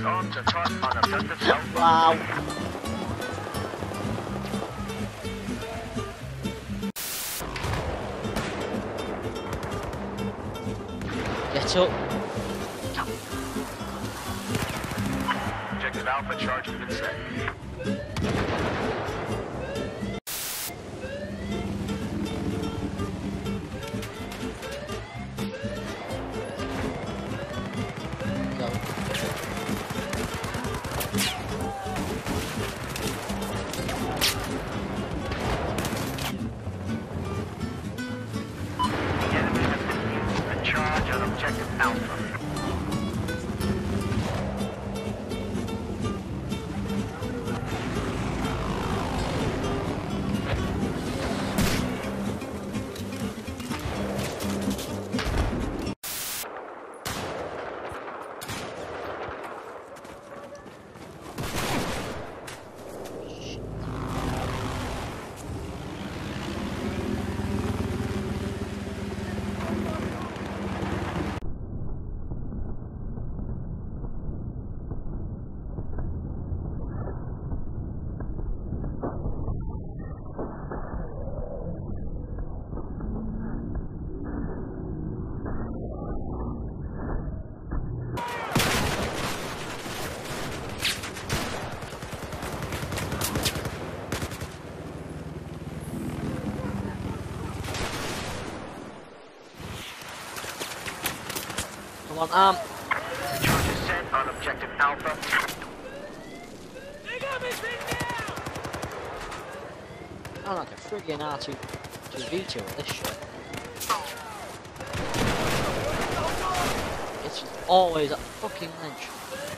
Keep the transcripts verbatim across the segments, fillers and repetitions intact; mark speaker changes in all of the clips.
Speaker 1: on to try on objective Alpha.
Speaker 2: Wow. Get up.
Speaker 1: Objective Alpha charge has been set. Objective Alpha.
Speaker 2: Come on, arm.
Speaker 1: Charge is set on objective Alpha.
Speaker 3: They got me pinned down!
Speaker 2: I'm like a friggin' R two V two on this shit. It's just always at fucking ledge.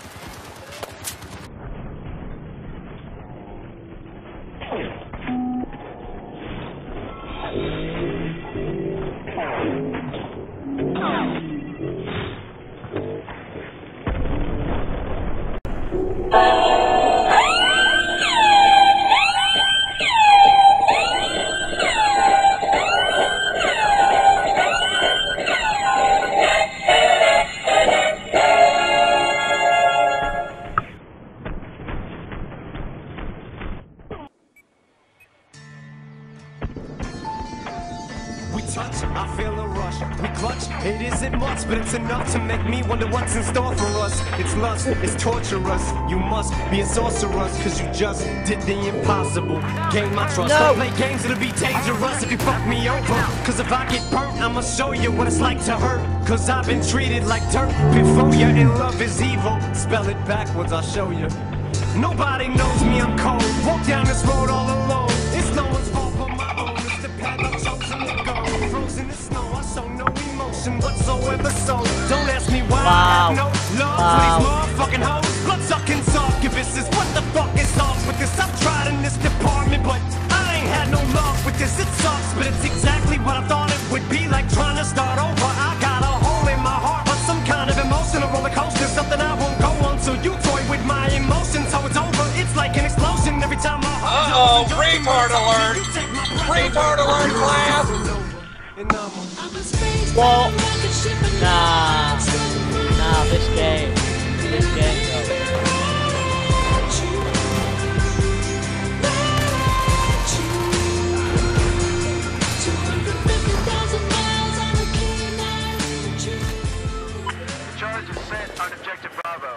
Speaker 4: I feel a rush, we clutch, it isn't much, but it's enough to make me wonder what's in store for us. It's lust, it's torturous, you must be a sorceress, cause you just did the impossible. Gain my trust,
Speaker 2: No.
Speaker 4: I play games, it'll be dangerous if you fuck me over. Cause if I get burnt, I'ma show you what it's like to hurt. Cause I've been treated like dirt before you, and love is evil. Spell it backwards, I'll show you. Nobody knows me, I'm cold, walk down this road all alone. It's no one's fault but my own, it's the path I've chosen to go. Frozen in snow, I show no emotion whatsoever, so don't ask me why.
Speaker 2: Wow.
Speaker 4: I have no love
Speaker 2: Wow.
Speaker 4: for these motherfucking hoes. Blood sucking succubuses, what the fuck is off with this? I've tried in this department, but I ain't had no love with this. It sucks, but it's exactly what I thought it would be like trying to start over. I got a hole in my heart, but some kind of emotional roller coaster, something I won't go on. So you toy with my emotions, so it's over. It's like an explosion every time my heart.
Speaker 3: Uh-oh, retard alert! Retard alert, class!
Speaker 2: What? Nah. Nah, this game. This game, though.
Speaker 1: Charge is set on objective Bravo.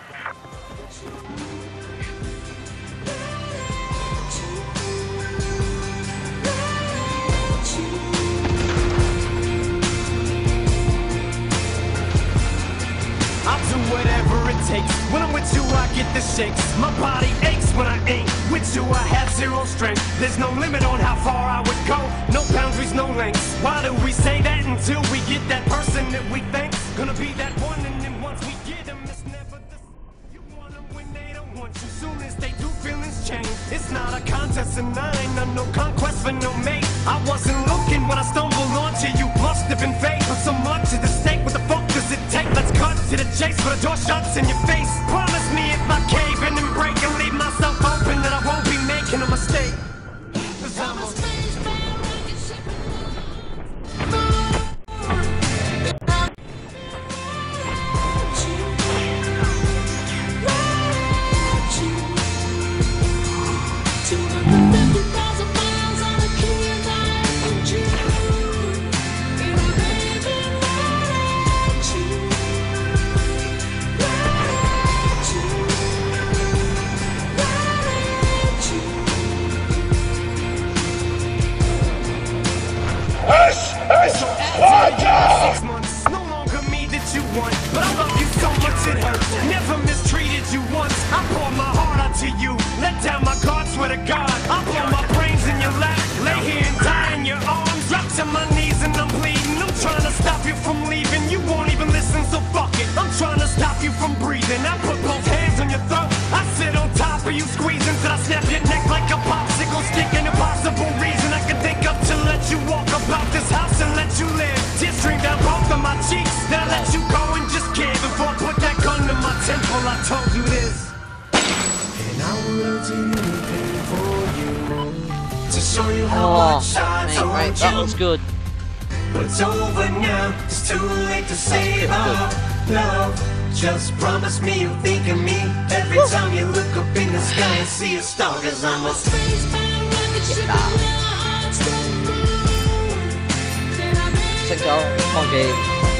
Speaker 4: I'll do whatever it takes. When I'm with you, I get the shakes. My body aches when I ain't with you. I have zero strength. There's no limit on how far I would go. No boundaries, no lengths. Why do we say that until we get that person that we think's gonna be that one? And then once we get them, it's never the same. You want them when they don't want you. Soon as they do, feelings change. It's not a contest, and I ain't on no conquest for no mate. I wasn't looking when I stumbled onto you. Must have been fate, but so much at the stake. What the fuck does it take? Let's cut to the chase, but the door shuts in your face. Promise me if I cave in and break and leave myself open, that I won't be making a mistake. Cause I'm a six months. No longer me that you want, but I love you so much it hurts. Never mistreated you once. I poured my heart out to you. Let down my guard, swear to God. I blow my brains in your lap. Lay here and die in your arms. Drop to my knees and I'm bleeding. I'm trying to stop you from leaving. You won't even listen, so fuck it. I'm trying to stop you from breathing. I put both hands on your throat. I sit on top of you, squeezing till I snap your neck like a popsicle stick. An impossible reason I can think of to let you walk about this house and let you live. Tears stream down both of my cheeks. Then I let you go and just give. Before I put that gun to my temple, I told you this. And I will do anything for you to show you how
Speaker 2: Oh,
Speaker 4: much I
Speaker 2: mate,
Speaker 4: told
Speaker 2: right,
Speaker 4: you.
Speaker 2: that was good.
Speaker 4: But it's over now, it's too late to save
Speaker 2: pretty
Speaker 4: our love. Just promise me you'll think of me every time you look up in the sky and see a star. Cause I'm a
Speaker 2: Six dollars, one game.